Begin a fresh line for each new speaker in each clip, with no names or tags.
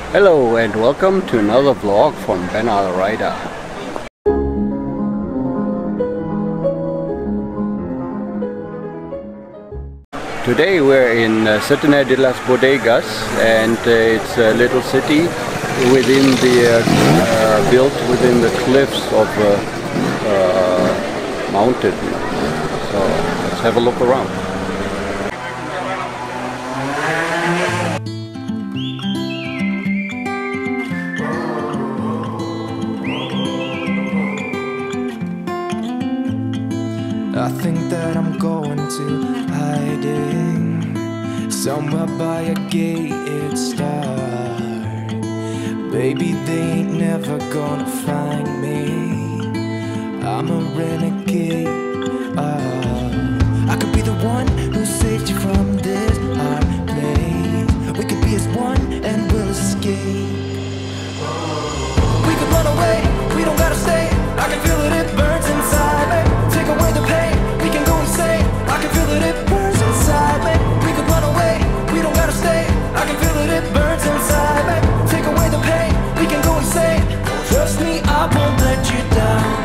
Hello and welcome to another vlog from Benal Rider. Today we're in Setenil de las Bodegas, and it's a little city within the built within the cliffs of a mountain. So let's have a look around.
I think that I'm going to hiding somewhere by a gated star. Baby, they ain't never gonna find me. I'm a renegade. I could be the one who saved you from this hard place. We could be as one and we'll escape. We could run away, we don't gotta stay. I can feel it, it burns inside me. Take away the pain, we can go insane. I can feel it, it burns inside me. We could run away, we don't gotta stay. I can feel it, it burns inside me. Take away the pain, we can go insane. Trust me, I won't let you down.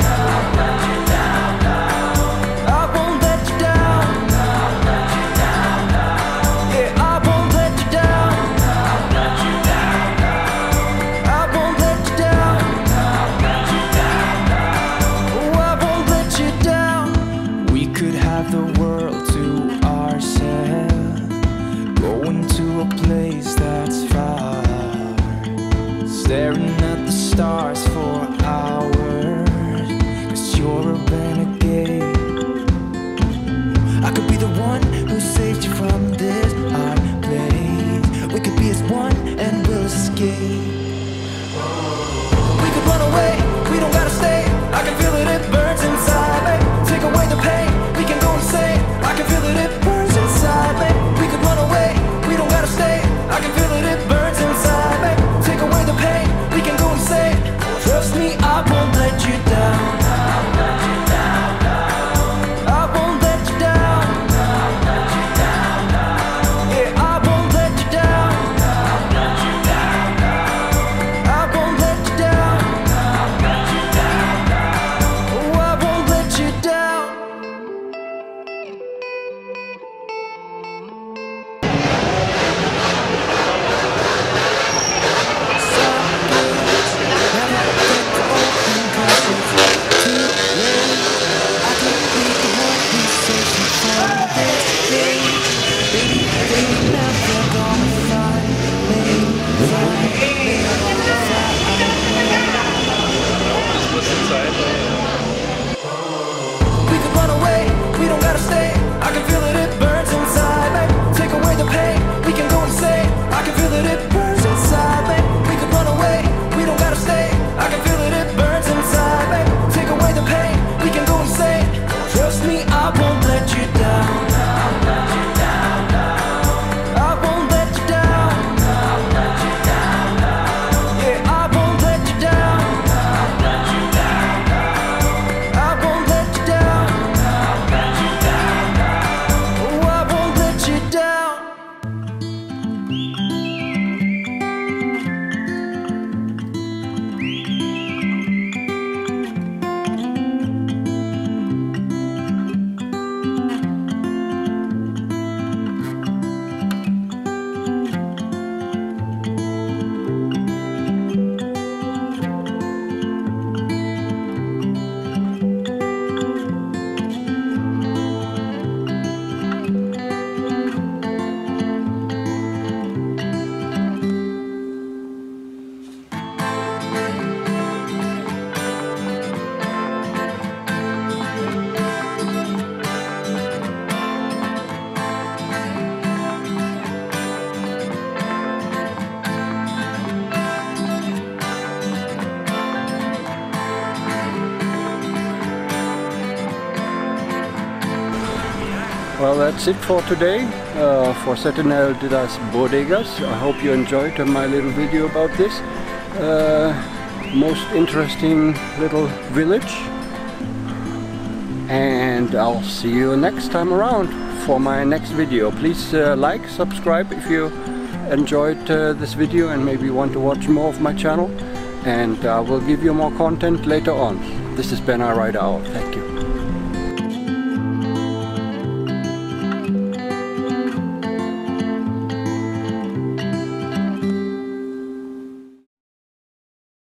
I won't let you down. Yeah, I won't let you down. I won't let you down. Oh, I won't let you down. We could have the world to ourselves, going to a place that's far, staring at the stars for hours, 'cause you're a renegade. I could be the one who saved you from this hard place. We could be as one and we'll escape. We could run away, we don't gotta stay. I can feel it, it burns inside me. Take away the pain, we can go insane. I can feel it, it burns inside me. We could run away, we don't gotta stay. I can feel it, it burns inside me. Take away the pain, we can go insane. Trust me, I won't let you down. I won't let you down. Yeah, I won't let you down. I won't let you down. Oh, I won't let you down. We could run away, we don't gotta stay. I can feel it, it burns inside me. Take away the pain, we can go insane. I can feel it, it burns inside me. We could run away, we don't gotta stay. I can feel it, it burns inside me. Take away the pain, we can go insane. Trust me, I won't let you down. I won't let you down. Yeah, I won't let you down. I won't let you down. Oh, I won't let you down.
Well, that's it for today for Setenil de las Bodegas. I hope you enjoyed my little video about this most interesting little village, and I'll see you next time around for my next video. Please like, subscribe if you enjoyed this video and maybe want to watch more of my channel, and I will give you more content later on. This is Ben I Ride Out. Thank you.